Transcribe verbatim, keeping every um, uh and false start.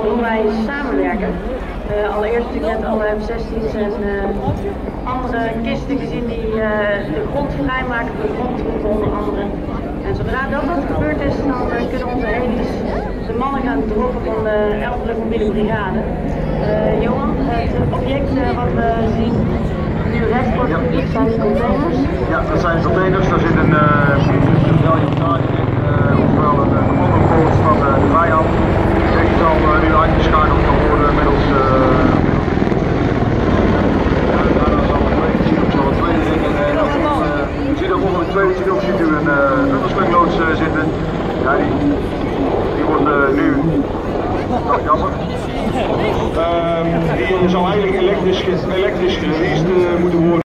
hoe wij samenwerken. Uh, allereerst natuurlijk met alle F zestien's en uh, andere kisten gezien die uh, de grond vrijmaken voor de grondtroepen onder andere. En zodra dat wat gebeurd is, dan uh, kunnen onze heli's de mannen gaan droppen van de elfde Luchtmobiele Brigade. Uh, Johan, het object uh, wat we zien nu recht wordt gebied zijn die containers. Ja, dat zijn containers. Daar zit een uh, in, uh, ofwel een commandopost van uh, de vijand. Die zal uh, nu uitgeschakeld kan worden middels uh, ja, daarna zal het tweede zien op zo'n tweede ding. En uh, je ziet er onder de tweede ziet ook ziet u een uh, underslingloods uh, zitten. Ja, die, die wordt uh, nu dat jammer. Uh, die zou eigenlijk elektrisch, elektrisch gereleased uh, moeten worden.